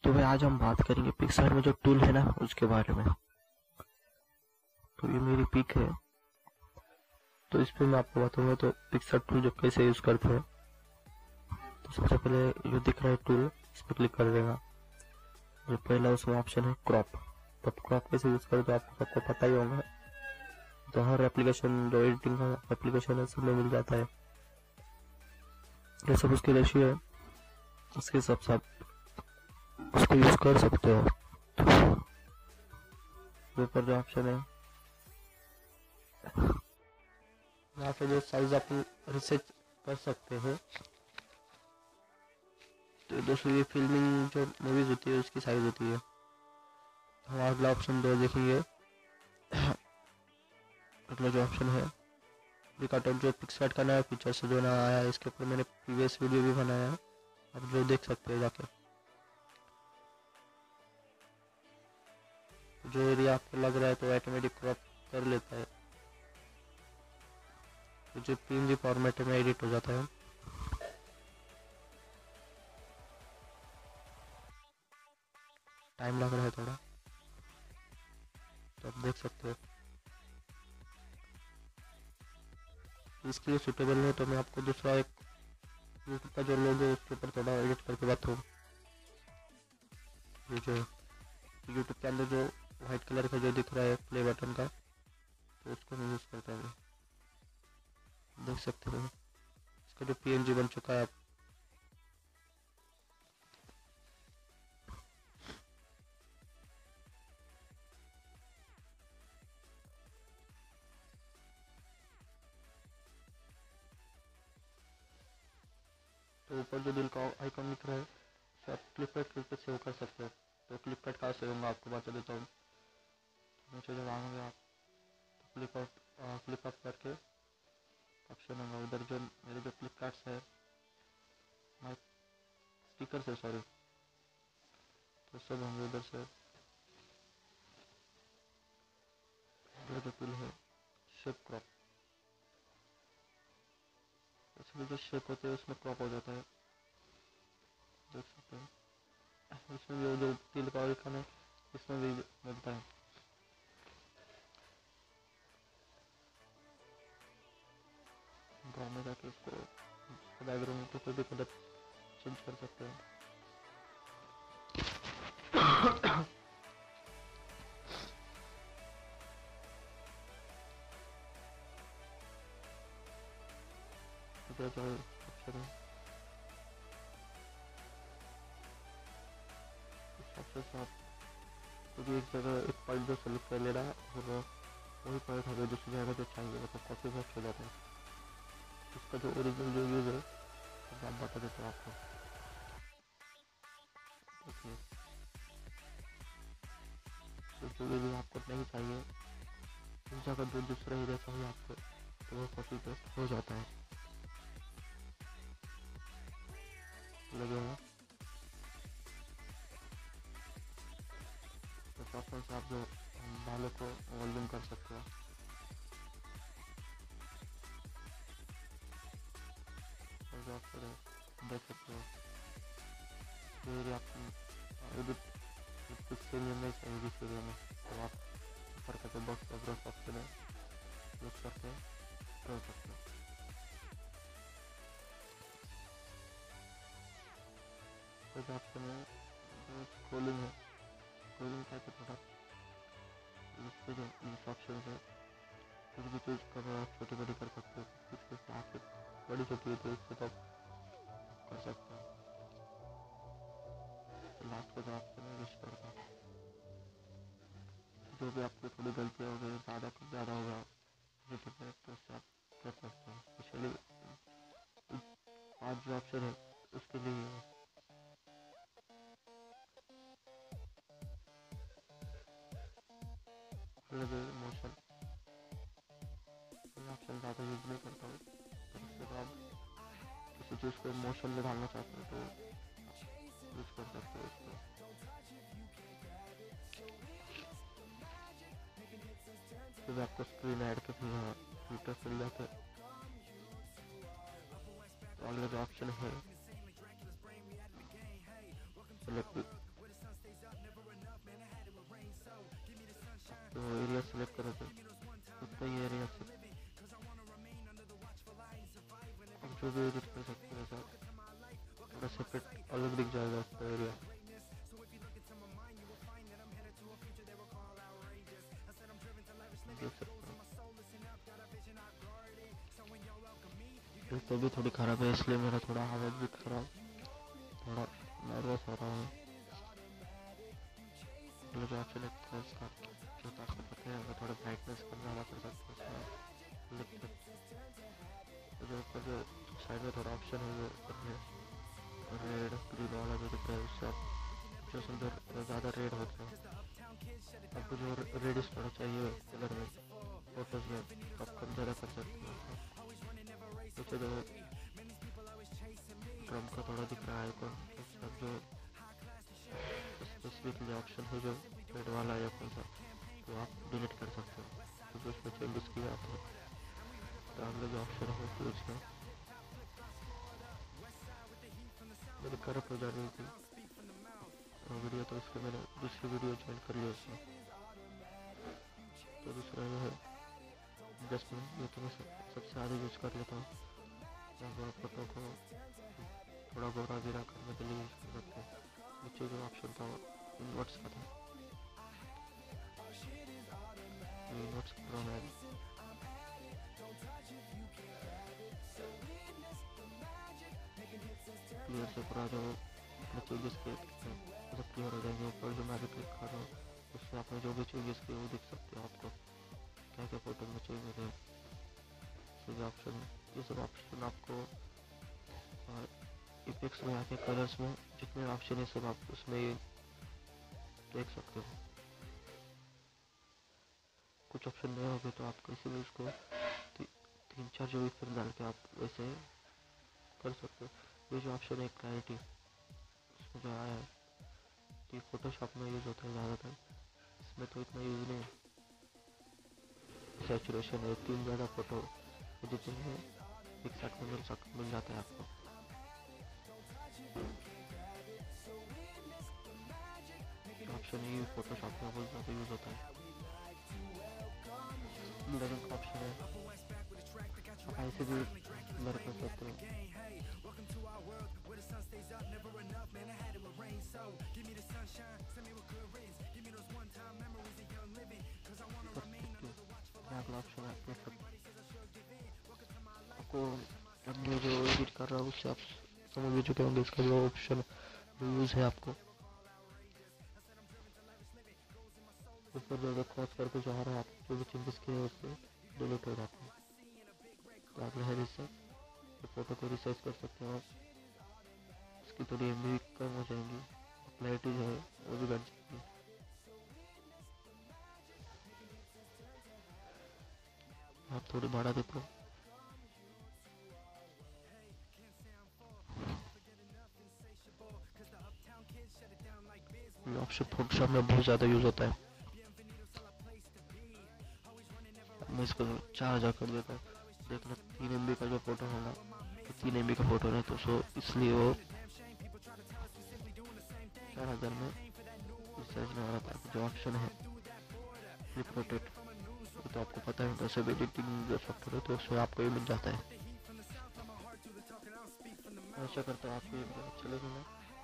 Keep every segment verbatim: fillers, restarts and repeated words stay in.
तो भाई आज हम बात करेंगे पिक्सआर्ट में जो टूल है ना उसके बारे में। तो ये मेरी पिक है, तो इस पे मैं आपको बताऊंगा तो पिक्सआर्ट टूल जो कैसे यूज करते हैं। तो सबसे पहले जो दिख रहा है टूल, इस पर क्लिक कर देगा। जो पहला उसमें ऑप्शन है क्रॉप। तो क्रॉप कैसे यूज करें तो आपको सबको पता ही होगा। तो हर एप्लीकेशन जो एडिटिंग का एप्लीकेशन है सब में मिल जाता है। ये सब उसकी रेशियो है, उसके हिसाब से आप उसको यूज कर सकते हो। ऊपर जो ऑप्शन है यहाँ पे जो साइज आप रिसेट कर सकते हो। तो दोस्तों ये फिल्मिंग जो मूवीज होती है उसकी साइज होती है। हम अगला ऑप्शन दो देखेंगे। अगला जो ऑप्शन है रिकॉर्ड जो पिक्सआर्ट का नया फीचर से जो नया आया है, इसके ऊपर मैंने प्रीवियस वीडियो भी बनाया है, आप जो देख सकते हैं जाके। जो एरिया आपको लग रहा है तो ऑटोमेटिक क्रॉप कर लेता है। तो जो पीएनजी फॉर्मेट में एडिट हो जाता है। टाइम लग रहा है थोड़ा, तो आप देख सकते हो। इसके लिए सुटेबल नहीं तो मैं आपको दूसरा एक यूट्यूब का जो लोगो है उसके ऊपर थोड़ा एडिट करके बताऊँ। ये जो यूट्यूब के अंदर जो व्हाइट कलर का जो दिख रहा है प्ले बटन का, तो उसको मैं यूज करता हूँ। देख सकते हो इसका जो पीएनजी बन चुका है। तो ऊपर जो दिल का आइकॉन दिख रहा है तो आप फ्लिपकार्ट के ऊपर सेव कर सकते हो। तो फ्लिपकार्ट कहाँ से होगा आपको बता देता हूँ। नीचे जब आएंगे आप तो फ्लिपकार्ट फ्लिपकार्ट करके ऑप्शन होगा, उधर जो मेरे जो फ्लिपकार्ट है माई स्टिकर से सॉरी तो सब होंगे उधर से। उधर जो टूल है शेप क्रॉप, उसमें जो शेप होते हैं उसमें क्रॉप हो जाता है, देख सकते हैं। इसमें जो जो तिल का आइकन है इसमें भी मिलता है। ड्रॉ में जाके उसको बैकग्राउंड के कोई भी कलर चेंज कर सकते हैं। जो जो ऑप्शन है इस ऑप्शन से आप क्योंकि एक जगह एक पॉइंट जो सेलेक्ट कर ले रहा है और वही पॉइंट हमें दूसरी जगह जो चाहिए मतलब कॉपी पेस्ट हो जाता है। इसका जो ओरिजिनल जो यूज है तो आप बता देते हो आपको। ओके तो जो भी आपको नहीं चाहिए उस जगह जो दूसरा एरिया चाहिए आपको तो वो कॉपी पेस्ट हो जाता है। लगे हुआ तो ऑप्शन से आप जो बालों को वॉल्यूम कर सकते हो। जो ऑप्शन है देख सकते हो फिर आप एडिट किस एरिया में चाहिए जिस एरिया में तो आप ऊपर का जो बॉक्स का ब्रश ऑप्शन है यूज करके कर सकते हो। तो ऑप्शन है जो स्क्रोलिंग है स्क्रोलिंग करके थोड़ा उस पर जो ऑप्शन है कुछ भी चीज़ कर आप छोटी बड़ी कर सकते हो। कुछ कुछ आपसे बड़ी छोटी है तो इससे तो कर सकते हो। लास्ट का जो ऑप्शन है रिस्टोर का, जो भी आपको थोड़ी गलती हो गई ज़्यादा कुछ ज़्यादा होगा यूट्यूब में तो उससे आप कर सकते हो। स्पेशली आज जो ऑप्शन है उसके लिए है। मोशन ऑप्शन ज़्यादा यूज नहीं करता हूँ तो उसके बाद किसी चीज़ को मोशन में डालना चाहते हो तो यूज कर सकते हो इसको। फिर आपको स्क्रीन ऐड के फीचर मिल जाते हैं। अगला जो ऑप्शन है सेलेक्ट एरिया सेलेक्ट करो तो उतना ही एरिया से आप जो भी एडिट कर सकते हैं सर, थोड़ा सेपरेट अलग दिख जाएगा आपका एरिया। देख सकते हैं तो भी थोड़ी ख़राब है, इसलिए मेरा थोड़ा आवाज़ भी खराब, थोड़ा नर्वस हो रहा है। जो ऑप्शन लगता है उसका जो आपको पता है, अगर थोड़ा ब्राइटनेस कम ज़्यादा कर सकते हैं उसमें लिख सकते। जो ऊपर जो साइड में थोड़ा ऑप्शन है वो रेड ग्रीन वाला जो दिख रहा है, उससे आप जो सुंदर ज़्यादा रेड होता है, आपको जो रेडिश थोड़ा चाहिए कलर में फोटोज़ में, आप कम ज़्यादा कर सकते हैं। तो जो ड्रम का थोड़ा दिख रहा है आइकॉन, उसका जो स्पेसिफिकली ऑप्शन है जो रेड वाला या कौन सा, तो आप डिलीट कर सकते हो। तो जो उसमें चेंजेस किए आते हैं तो अगले जो ऑप्शन है फिर उसमें मेरी करप्ट हो जा रही थी वीडियो, तो इसलिए मैंने दूसरी वीडियो ज्वाइन कर लिया उसमें। तो दूसरा जो है जस्ट मैं ये तो मैं सबसे ज़्यादा यूज़ कर लेता हूँ, फोटो को थोड़ा गोरा गिरा करने के लिए यूज़ कर सकते हैं। नीचे जो ऑप्शन था इनवर्ट्स का था, इनवर्ट्स करो मैं क्लियर से पूरा जो अपने चेंजेस किए सब क्लियर हो जाएंगे। ऊपर जो मैं भी क्लिक कर रहा हूँ उससे आपने जो भी चेंजेस किए वो दिख सकते हो, आपको क्या क्या फोटो में चेंज है। सभी ऑप्शन ये सब ऑप्शन आपको इफेक्ट्स में आके कलर्स में जितने ऑप्शन है सब आप उसमें देख सकते हो। कुछ ऑप्शन नहीं होंगे तो आप कैसे भी उसको ती, तीन चार जो इफेक्ट डाल के आप वैसे कर सकते हो। ये जो ऑप्शन है क्लैरिटी, इसमें जो आया है ये फोटोशॉप में यूज़ होता है ज़्यादातर, इसमें तो इतना यूज़ नहीं। सैचुरेशन है, तीन ज़्यादा फोटो एडिटिंग है एक साथ में मिल सक मिल जाता है आपको। ऑप्शन ये फोटोशॉप में बहुत ज़्यादा यूज़ होता है। ब्लरिंग का ऑप्शन है, आप ऐसे भी ब्लर कर सकते हो। अगला ऑप्शन है आपको मैं जो एडिट कर रहा हूँ उससे आप समझ भी चुके होंगे इसका जो ऑप्शन यूज़ है आपको। ऊपर जो क्रॉस करके जो आ रहा है आप जो भी चेंजेस किए उससे डिलीट हो जाते हैं। तो आप है रिसर्च फोटो को रिसर्च कर सकते हो, इसकी थोड़ी एम बी कम हो जाएंगी, क्लैरिटी जो है वो भी बढ़ जाएगी। आप थोड़ी बढ़ा देते हो, ये ऑप्शन फोटोशॉप में बहुत ज़्यादा यूज़ होता है। मैं इसको चार हज़ार कर देता हूँ, देखना तीन एम बी का जो फोटो होगा तो तीन एम बी का फोटो नहीं तो सो इसलिए वो चार हज़ार में रिसर्च में आ रहा था। जो ऑप्शन है रिपोर्टेड तो आपको पता है वैसे भी एडिटिंग जो सॉफ्टवेयर है तो उसमें आपको ये मिल जाता है। आशा करता हूँ आपको ये वीडियो अच्छा लगेगा,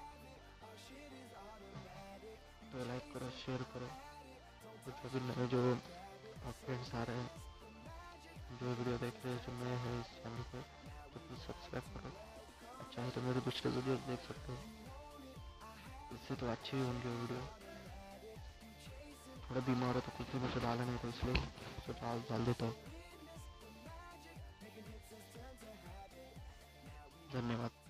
तो लाइक करो शेयर करो। जो भी नए जो फ्रेंड्स आ रहे हैं जो वीडियो देख रहे हैं जो नए हैं इस चैनल पे तो प्लीज़ सब्सक्राइब करो। अच्छा है तो मेरे दूसरे वीडियो देख सकते हो, इससे तो अच्छी ही होंगे वीडियो। थोड़ा बीमार हो तो कुछ दिनों से डाला नहीं तो इसलिए तो डाल डाल देता हूँ। धन्यवाद।